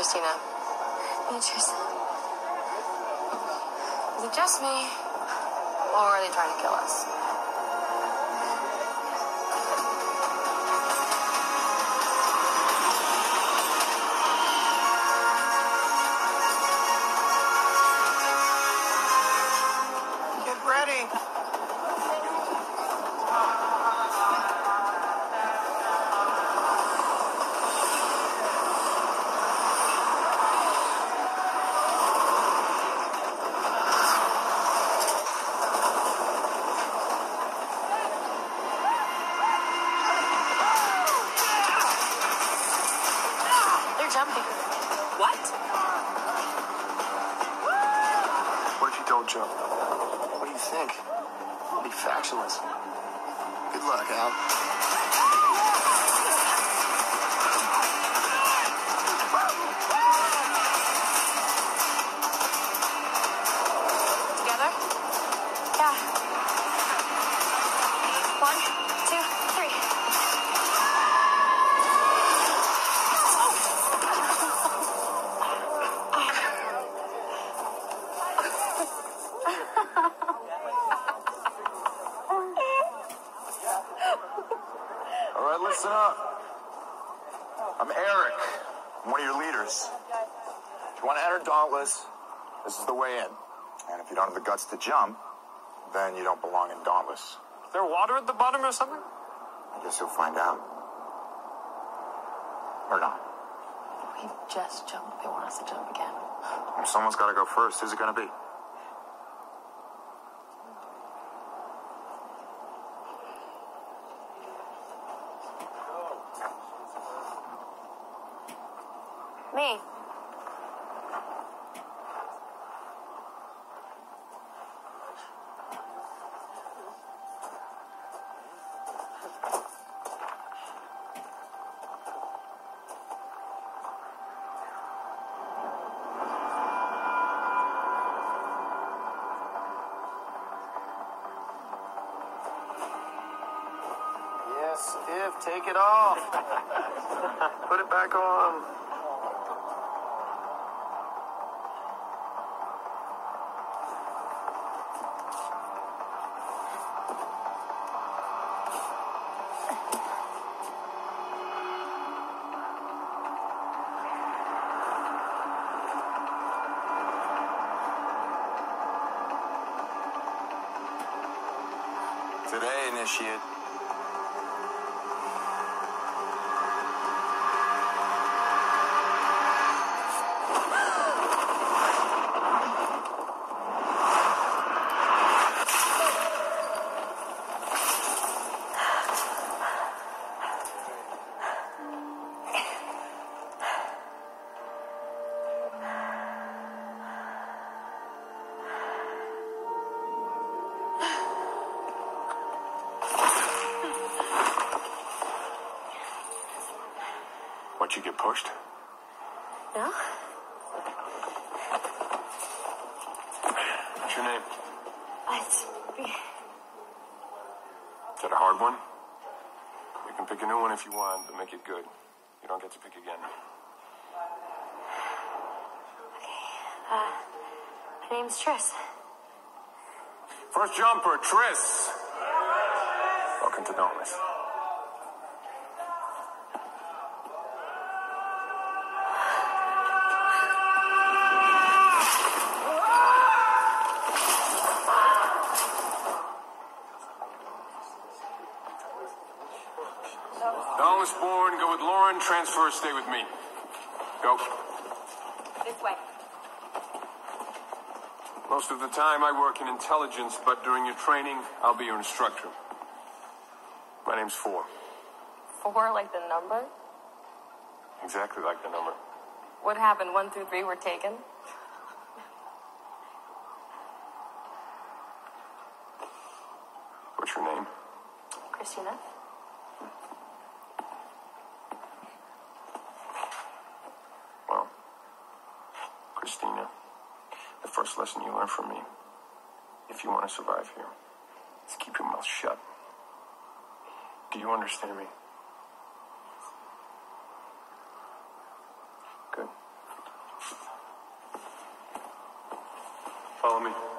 Christina. Beatrice. Is it just me, or are they trying to kill us? Get ready. Jumping. What? What if you don't jump? What do you think? I'll be factionless. Good luck, Al. Together? Yeah. 1, 2, 3. All right, listen up. I'm Eric. I'm one of your leaders. If you want to enter Dauntless, this is the way in. And if you don't have the guts to jump, then you don't belong in Dauntless. Is there water at the bottom or something? I guess you'll find out. Or not. We just jumped. They want us to jump again. Well, someone's got to go first. Who's it going to be? Me. Yes, if. Take it off. Put it back on. Today, Initiate. What, you get pushed? No? What's your name? It's... Is that a hard one? You can pick a new one if you want, but make it good. You don't get to pick again. My name's Tris. First jumper, Tris. Welcome to Dauntless. Dauntless born, go with Lauren, transfer, stay with me. Go. This way. Most of the time I work in intelligence, but during your training, I'll be your instructor. My name's 4. 4 like the number? Exactly like the number. What happened? 1 through 3 were taken? What's your name? Christina. Well, Christina, the first lesson you learn from me, if you want to survive here, is keep your mouth shut. Do you understand me? Good. Follow me.